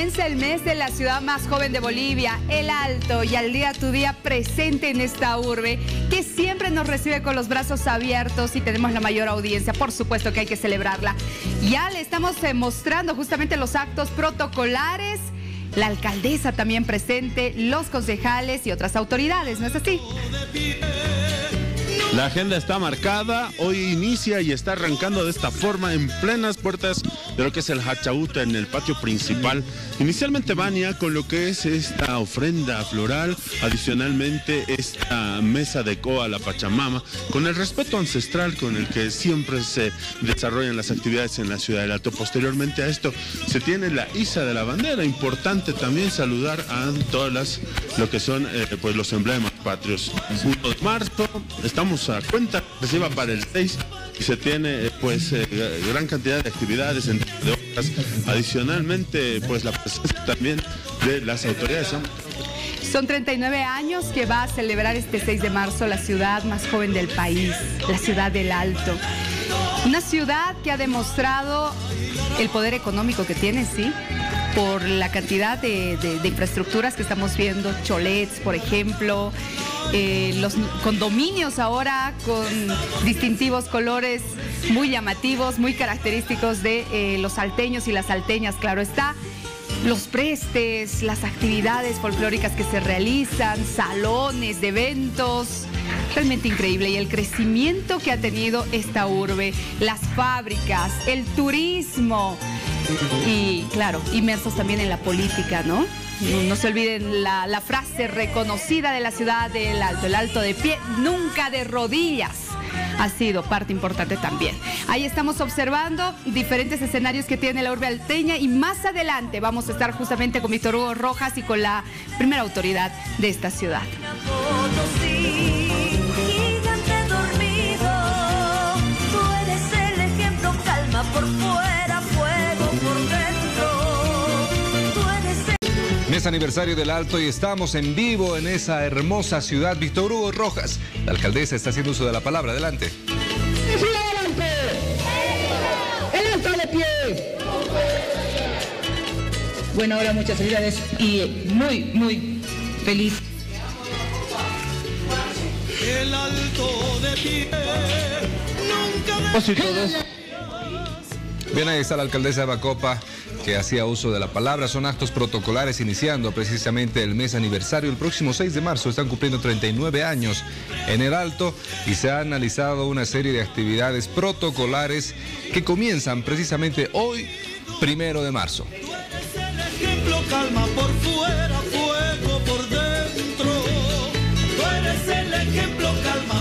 Comienza el mes de la ciudad más joven de Bolivia, El Alto, y al día tu día presente en esta urbe que siempre nos recibe con los brazos abiertos y tenemos la mayor audiencia. Por supuesto que hay que celebrarla. Ya le estamos mostrando justamente los actos protocolares, la alcaldesa también presente, los concejales y otras autoridades, ¿no es así? La agenda está marcada, hoy inicia y está arrancando de esta forma en plenas puertas de lo que es el Hachauta en el patio principal. Inicialmente Vania con lo que es esta ofrenda floral, adicionalmente esta mesa de coa a la Pachamama, con el respeto ancestral con el que siempre se desarrollan las actividades en la ciudad del Alto. Posteriormente a esto se tiene la iza de la bandera, importante también saludar a todas lo que son pues los emblemas patrios. 1 de marzo, estamos a cuenta reciba para el 6 y se tiene pues gran cantidad de actividades entre otras. Adicionalmente pues la presencia también de las autoridades. Son 39 años que va a celebrar este 6 de marzo la ciudad más joven del país, la ciudad del Alto. Una ciudad que ha demostrado el poder económico que tiene, sí, por la cantidad de infraestructuras que estamos viendo, cholets, por ejemplo, los condominios ahora con distintivos colores muy llamativos, muy característicos de los salteños y las salteñas, claro está. Los prestes, las actividades folclóricas que se realizan, salones de eventos, realmente increíble. Y el crecimiento que ha tenido esta urbe, las fábricas, el turismo y, claro, inmersos también en la política, ¿no? No se olviden la frase reconocida de la ciudad del Alto, el Alto de pie, nunca de rodillas. Ha sido parte importante también. Ahí estamos observando diferentes escenarios que tiene la urbe alteña y más adelante vamos a estar justamente con Víctor Hugo Rojas y con la primera autoridad de esta ciudad. Mes aniversario del Alto y estamos en vivo en esa hermosa ciudad. Víctor Hugo Rojas, la alcaldesa, está haciendo uso de la palabra. Adelante. ¡Adelante! ¡El Alto de pie! Bueno, ahora muchas felicidades y muy feliz. El Alto de pie, nunca de... todos. Bien, ahí está la alcaldesa de Bacopa, que hacía uso de la palabra. Son actos protocolares iniciando precisamente el mes aniversario. El próximo 6 de marzo están cumpliendo 39 años en el Alto y se ha analizado una serie de actividades protocolares que comienzan precisamente hoy, 1 de marzo. Tú eres el ejemplo, calma por fuera, fuego por dentro. Tú eres el ejemplo, calma